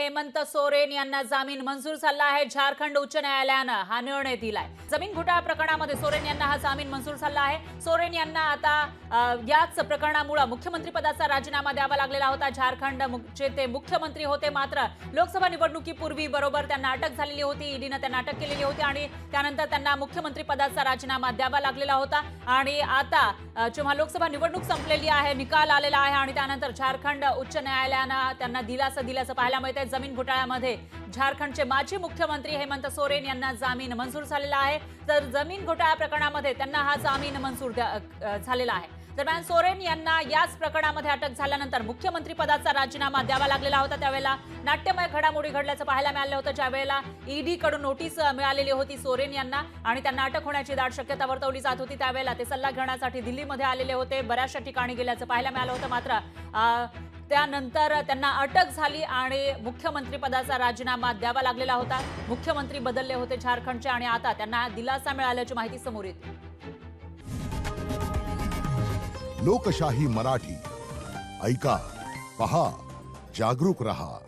हेमंत सोरेन यांना जामीन मंजूर झाला आहे। झारखंड उच्च न्यायालयानं हा निर्णय दिलाय। जमीन घोटाळा प्रकरणामध्ये सोरेन यांना हा जामीन मंजूर झाला आहे। सोरेन यांना आता याच प्रकरणामुळे मुख्यमंत्री पदाचा राजीनामा द्यावा लागलेला होता। झारखंडचे ते मुख्यमंत्री होते, मात्र लोकसभा निवडणुकीपूर्वी बरोबर त्यांना अटक झालेली होती। ईडीने त्यांना अटक केलेली होती आणि त्यानंतर त्यांना मुख्यमंत्री पदाचा राजीनामा द्यावा लागलेला होता। आणि आता जेव्हा लोकसभा निवडणूक संपलेली आहे, निकाल आलेला आहे आणि त्यानंतर झारखंड उच्च न्यायालयानं त्यांना दिलासा दिल्याचं पाहायला मिळतंय। जमीन घोटाळ्यामध्ये झारखंडचे माजी मुख्यमंत्री हेमंत सोरेन यांना जामीन मंजूर झालेला आहे। तर जमीन घोटाळा प्रकरणामध्ये त्यांना हा जामीन मंजूर झालेला आहे। दरम्यान सोरेन यांना याच प्रकरणामध्ये अटक झाल्यानंतर मुख्यमंत्री पदाचा राजीनामा द्यावा लागलेला होता। त्यावेळेला नाट्यमय घडामोडी घडल्याचं पाहायला मिळालं होतं। ज्यावेळेला ईडी कडून नोटीस मिळालेली होती सोरेन यांना आणि त्यांना अटक होण्याची दाट शक्यता वर्तवली जात होती। त्यावेळेला ते सल्ला घेण्यासाठी दिल्लीमध्ये आलेले होते, बऱ्याचशा ठिकाणी गेल्याचं पाहायला मिळालं होतं। मात्र त्यानंतर त्यांना अटक झाली आणि मुख्यमंत्री पदाचा राजीनामा द्यावा लागलेला होता। मुख्यमंत्री बदलले होते झारखंडचे आणि आता त्यांना दिलासा मिळाल्याची माहिती समोर येते। लोकशाही मराठी ऐका, पहा, जागरूक रहा।